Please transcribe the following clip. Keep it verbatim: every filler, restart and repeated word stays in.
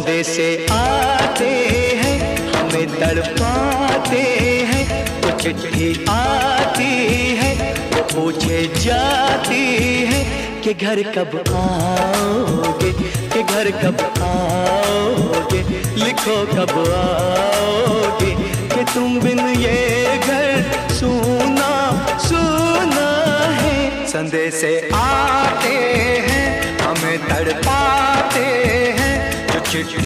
संदेशे आते हैं हमें तड़पाते हैं, तो चिट्ठी आती है वो पूछे जाती है कि घर कब आओगे, कि घर कब आओगे, लिखो कब आओगे, कि तुम बिन ये घर सूना सूना है। संदेशे आते हैं हमें तड़पाते हैं, तो चिट्ठी